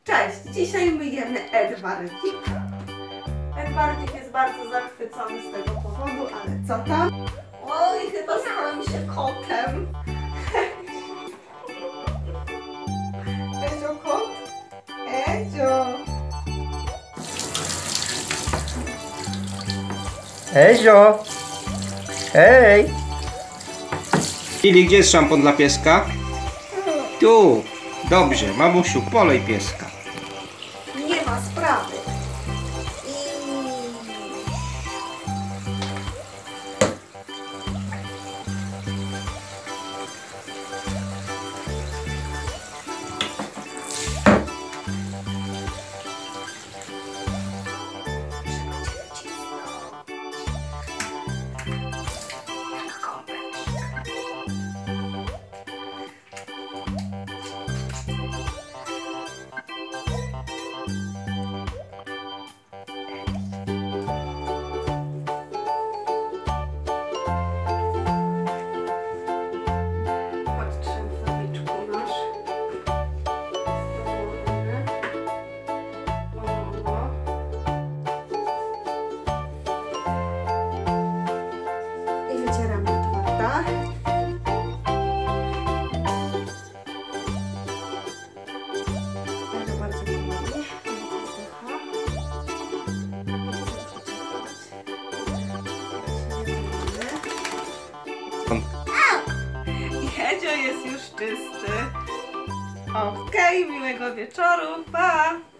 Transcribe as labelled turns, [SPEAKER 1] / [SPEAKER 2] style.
[SPEAKER 1] Cześć! Dzisiaj myjemy Edwardzik. Edwardzik jest bardzo zachwycony z tego powodu, ale co tam? Oj, chyba stałem się kotem. Edzio, kot? Edzio!
[SPEAKER 2] Ezio! Hej!
[SPEAKER 3] Lili, gdzie jest szampon dla pieska? Tu! Dobrze, mamusiu, polej pieska.
[SPEAKER 1] Nie ma sprawy. Wycieramy Edwarda. Bardzo, bardzo powoli. I Edzio jest już czysty. Okej, miłego wieczoru. Pa!